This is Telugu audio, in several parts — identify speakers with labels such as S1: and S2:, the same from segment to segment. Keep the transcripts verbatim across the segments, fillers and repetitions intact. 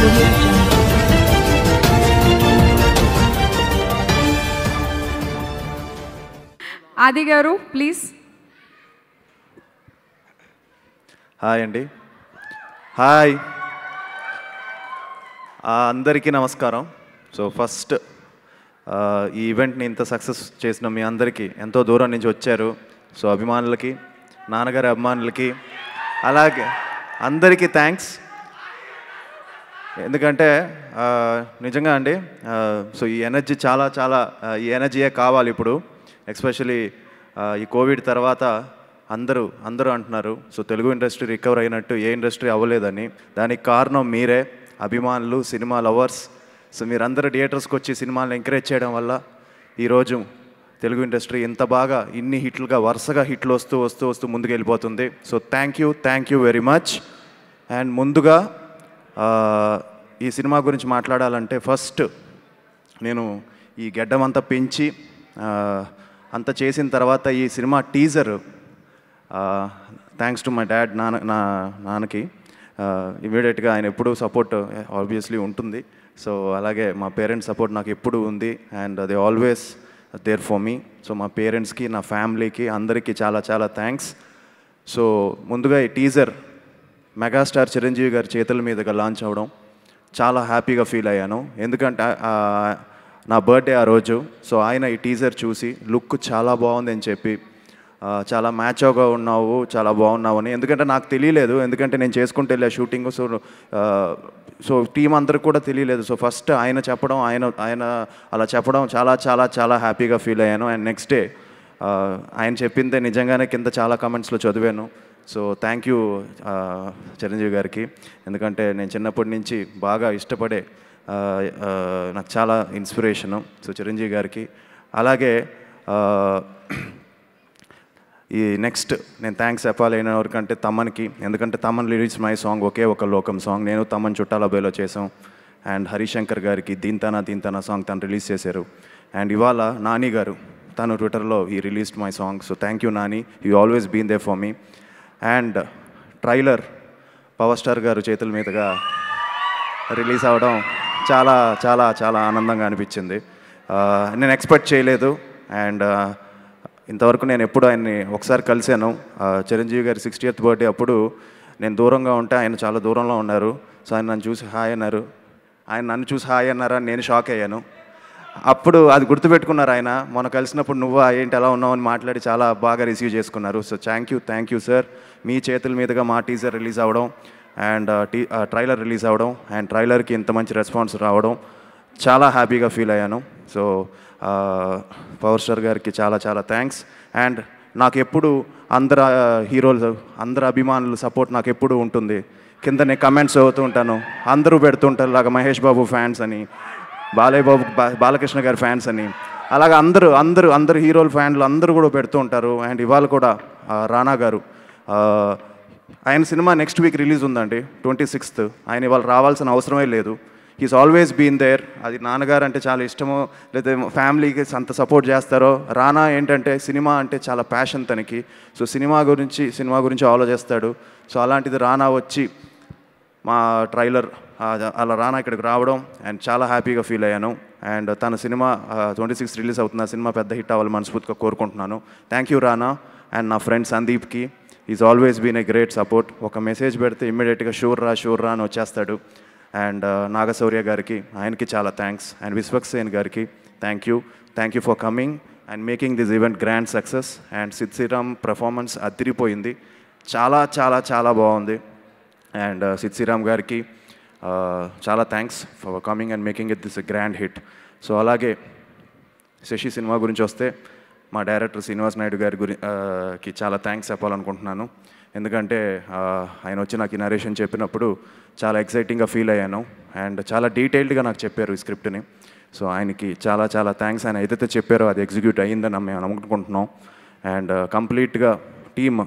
S1: audio jungle.
S2: Adi garu, please.
S3: Hi Andy. Hi. అందరికీ నమస్కారం. సో ఫస్ట్ ఈ ఈవెంట్ని ఇంత సక్సెస్ చేసిన మీ అందరికీ, ఎంతో దూరం నుంచి వచ్చారు, సో అభిమానులకి, నాన్నగారి అభిమానులకి, అలాగే అందరికీ థ్యాంక్స్. ఎందుకంటే నిజంగా అండి, సో ఈ ఎనర్జీ చాలా చాలా ఈ ఎనర్జీయే కావాలి ఇప్పుడు. ఎస్పెషలీ ఈ కోవిడ్ తర్వాత అందరూ అందరూ అంటున్నారు, సో తెలుగు ఇండస్ట్రీ రికవర్ అయినట్టు ఏ ఇండస్ట్రీ అవ్వలేదని. దానికి కారణం మీరే, అభిమానులు, సినిమా లవర్స్. సో మీరందరూ థియేటర్స్కి వచ్చి సినిమాలను ఎంకరేజ్ చేయడం వల్ల ఈరోజు తెలుగు ఇండస్ట్రీ ఇంత బాగా ఇన్ని హిట్లుగా వరుసగా హిట్లు వస్తూ వస్తూ వస్తూ ముందుకు వెళ్ళిపోతుంది. So thank you thank you very much. And ముందుగా ఈ సినిమా గురించి మాట్లాడాలంటే, ఫస్ట్ నేను ఈ గెడ్డం అంతా పెంచి అంత చేసిన తర్వాత ఈ cinema teaser, thanks to my dad, నాన్న నా నాన్నకి ఇమీడియట్గా ఆయన ఎప్పుడూ సపోర్ట్ ఆబ్వియస్లీ ఉంటుంది. సో అలాగే మా పేరెంట్స్ సపోర్ట్ నాకు ఎప్పుడు ఉంది, and they always there for me. So మా పేరెంట్స్కి, నా ఫ్యామిలీకి, అందరికీ చాలా చాలా థ్యాంక్స్. సో ముందుగా ఈ టీజర్ మెగాస్టార్ చిరంజీవి గారి చేతుల మీదుగా లాంచ్ అవ్వడం చాలా హ్యాపీగా ఫీల్ అయ్యాను. ఎందుకంటే నా బర్త్డే ఆ రోజు. సో ఆయన ఈ టీజర్ చూసి లుక్ చాలా బాగుంది అని చెప్పి, చాలా మ్యాచ్గా ఉన్నావు, చాలా బాగున్నావు అని. ఎందుకంటే నాకు తెలియలేదు, ఎందుకంటే నేను చేసుకుంటూ వెళ్ళా షూటింగ్. సో సో టీం అందరికి కూడా తెలియలేదు. సో ఫస్ట్ ఆయన చెప్పడం, ఆయన ఆయన అలా చెప్పడం చాలా చాలా చాలా హ్యాపీగా ఫీల్ అయ్యాను. అండ్ నెక్స్ట్ డే ఆయన చెప్పిందే నిజంగానే కింద చాలా కమెంట్స్లో చదివాను. సో థ్యాంక్ యూ చిరంజీవి గారికి. ఎందుకంటే నేను చిన్నప్పటి నుంచి బాగా ఇష్టపడే, నాకు చాలా ఇన్స్పిరేషను సో చిరంజీవి గారికి. అలాగే ఈ నెక్స్ట్ నేను థ్యాంక్స్ చెప్పాలి అయిన ఎవరికంటే తమ్మన్కి. ఎందుకంటే తమ్మన్ లిరిక్స్ మై సాంగ్ ఒకే ఒక లోకం సాంగ్ నేను తమ్మన్ చుట్టాల బేలో చేసాం. అండ్ హరిశంకర్ గారికి దీంతనా దీంతనా సాంగ్ తను రిలీజ్ చేశారు. అండ్ ఇవాళ నాని గారు తను ట్విట్టర్లో ఈ released my song. So thank you Nani, you always been there for me. And trailer power star గారు చేతుల మీదుగా రిలీజ్ అవ్వడం చాలా చాలా చాలా ఆనందంగా అనిపించింది. నేను ఎక్స్పెక్ట్ చేయలేదు. అండ్ ఇంతవరకు నేను ఎప్పుడు ఆయన్ని ఒకసారి కలిశాను, చిరంజీవి గారి సిక్స్టీయత్ బర్త్డే అప్పుడు. నేను దూరంగా ఉంటే ఆయన చాలా దూరంలో ఉన్నారు. సో ఆయన నన్ను చూసి హాయ్ అన్నారు, ఆయన నన్ను చూసి హాయ్ అన్నారా, నేను షాక్ అయ్యాను. అప్పుడు అది గుర్తుపెట్టుకున్నారు ఆయన. మొన్న కలిసినప్పుడు నువ్వు ఏంటి ఎలా ఉన్నావు అని మాట్లాడి చాలా బాగా రిసీవ్ చేసుకున్నారు. So thank you thank you sir. మీ చేతుల మీదుగా మా టీజర్ రిలీజ్ అవ్వడం, అండ్ టీ ట్రైలర్ రిలీజ్ అవ్వడం, అండ్ ట్రైలర్కి ఇంత మంచి రెస్పాన్స్ రావడం చాలా హ్యాపీగా ఫీల్ అయ్యాను. సో పవర్ స్టార్ గారికి చాలా చాలా థ్యాంక్స్. అండ్ నాకు ఎప్పుడు అందరు హీరోలు, అందరు అభిమానులు సపోర్ట్ నాకు ఎప్పుడు ఉంటుంది. కింద నేను కమెంట్స్ చదువుతూ ఉంటాను, అందరూ పెడుతుంటారు లాగా మహేష్ బాబు ఫ్యాన్స్ అని, బాలయ్య బాబు బాలకృష్ణ గారి ఫ్యాన్స్ అని, అలాగే అందరూ అందరూ అందరు హీరోల ఫ్యాన్లు అందరూ కూడా పెడుతూ ఉంటారు. అండ్ ఇవాళ కూడా రానా గారు, ఆయన సినిమా నెక్స్ట్ వీక్ రిలీజ్ ఉందండి, ట్వంటీ సిక్స్త్. ఆయన ఇవాళ రావాల్సిన అవసరమే లేదు. He's always been there. అది నాన్నగారు అంటే చాలా ఇష్టమో, లేదా ఫ్యామిలీకి అంత సపోర్ట్ చేస్తారో. రానా ఏంటంటే సినిమా అంటే చాలా ప్యాషన్ తనకి. సో సినిమా గురించి సినిమా గురించి ఆలోచిస్తాడు. సో అలాంటిది రానా వచ్చి మా ట్రైలర్ అలా రానా ఇక్కడికి రావడం అండ్ చాలా హ్యాపీగా ఫీల్ అయ్యాను. అండ్ తన సినిమా ట్వంటీ సిక్స్ రిలీజ్ అవుతుంది. ఆ సినిమా పెద్ద హిట్ అవ్వాలి మనస్ఫూర్తిగా కోరుకుంటున్నాను. Thank you Rana. అండ్ నా ఫ్రెండ్ సందీప్కి, is always been a great support. ఒక మెసేజ్ పెడితే ఇమ్మీడియట్గా షూర్ రా షూర్ రా అని వచ్చేస్తాడు. అండ్ నాగశౌర్య గారికి, ఆయనకి చాలా థ్యాంక్స్. అండ్ విశ్వక్సేన్ గారికి thank you thank you for coming and making this event grand success. And Sid Sriram performance అదిరిపోయింది, చాలా చాలా చాలా బాగుంది. అండ్ సిద్ శ్రీరామ్ గారికి చాలా thanks for coming and making it this grand hit. So అలాగే శశి సినిమా గురించి వస్తే, మా డైరెక్టర్ శ్రీనివాస్ నాయుడు గారి గురికి చాలా థ్యాంక్స్ చెప్పాలనుకుంటున్నాను. ఎందుకంటే ఆయన వచ్చి నాకు ఈ నరేషన్ చెప్పినప్పుడు చాలా ఎక్సైటింగ్గా ఫీల్ అయ్యాను. అండ్ చాలా డీటెయిల్డ్గా నాకు చెప్పారు ఈ స్క్రిప్ట్ని. సో ఆయనకి చాలా చాలా థ్యాంక్స్. ఆయన ఏదైతే చెప్పారో అది ఎగ్జిక్యూట్ అయ్యిందని మేము అనుకుంటున్నాం. అండ్ కంప్లీట్గా టీమ్,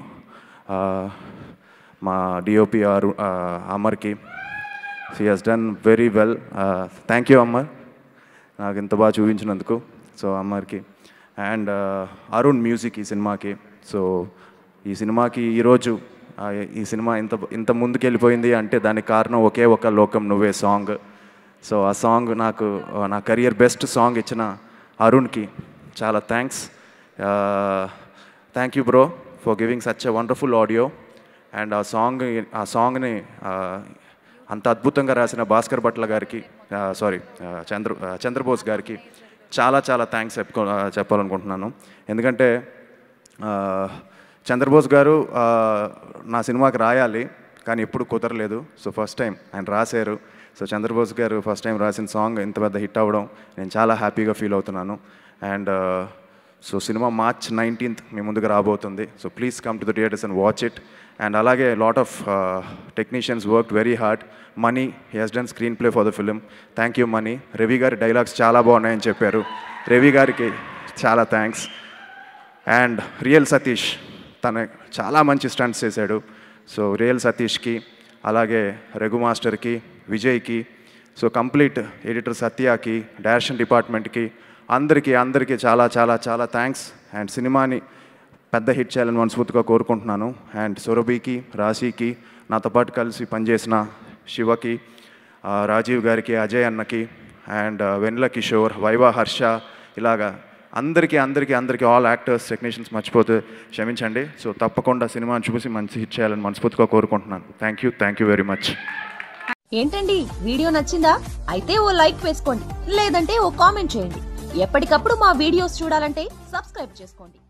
S3: మా డిఓపి ఆరు అమర్కి, she has done very well. Thank you Amar, నాకు ఇంత బాగా చూపించినందుకు. సో అమర్కి. అండ్ అరుణ్ మ్యూజిక్ ఈ సినిమాకి. సో ఈ సినిమాకి ఈరోజు ఈ సినిమా ఇంత ఇంత ముందుకు వెళ్ళిపోయింది అంటే దానికి కారణం ఒకే ఒక లోకం నువ్వే సాంగ్. సో ఆ సాంగ్ నాకు నా కెరియర్ బెస్ట్ సాంగ్ ఇచ్చిన అరుణ్కి చాలా thanks. Thank you bro for giving such a wonderful audio. And ఆ సాంగ్ ఆ సాంగ్ని అంత అద్భుతంగా రాసిన భాస్కర్ భట్ల గారికి, సారీ చంద్ర చంద్రబోస్ గారికి చాలా చాలా థ్యాంక్స్ చెప్పుకో చెప్పాలనుకుంటున్నాను. ఎందుకంటే చంద్రబోస్ గారు నా సినిమాకి రాయాలి కానీ ఎప్పుడు కుదరలేదు. సో ఫస్ట్ టైం ఆయన రాశారు. సో చంద్రబోస్ గారు ఫస్ట్ టైం రాసిన సాంగ్ ఇంత పెద్ద హిట్ అవ్వడం నేను చాలా హ్యాపీగా ఫీల్ అవుతున్నాను. And so cinema March nineteenth మీ ముందుకు రాబోతుంది. So please come to the theatres and watch it. And అలాగే lot of technicians worked very hard. Mani he has done screen play for the film. Thank you Mani. Ravi గారి డైలాగ్స్ చాలా బాగున్నాయని చెప్పారు. రవి గారికి చాలా థ్యాంక్స్. అండ్ రియల్ సతీష్ తన చాలా మంచి స్టంట్స్ చేశాడు. సో రియల్ సతీష్కి, అలాగే రఘు మాస్టర్కి, విజయ్కి, సో కంప్లీట్ ఎడిటర్ సత్యాకి, డైరెక్షన్ డిపార్ట్మెంట్కి, అందరికీ అందరికీ చాలా చాలా చాలా థ్యాంక్స్. అండ్ సినిమాని పెద్ద హిట్ చేయాలని మనస్ఫూర్తిగా కోరుకుంటున్నాను. అండ్ సురభికి, రాశికి, నాతో పాటు కలిసి పనిచేసిన శివకి, రాజీవ్ గారికి, అజయ్ అన్నకి, అండ్ వెన్నెల కిషోర్, వైవా హర్ష, ఇలాగా అందరికీ అందరికీ అందరికీ ఆల్ యాక్టర్స్, టెక్నీషియన్స్ మర్చిపోతే క్షమించండి. సో తప్పకుండా సినిమాని చూసి మంచి హిట్ చేయాలని మనస్ఫూర్తిగా కోరుకుంటున్నాను. Thank you thank you very much.
S1: ఏంటండి వీడియో నచ్చిందా? అయితే ఓ లైక్ వేసుకోండి, లేదంటే ఓ కామెంట్ చేయండి. ఎప్పటికప్పుడు మా వీడియోస్ చూడాలంటే సబ్స్క్రైబ్ చేసుకోండి.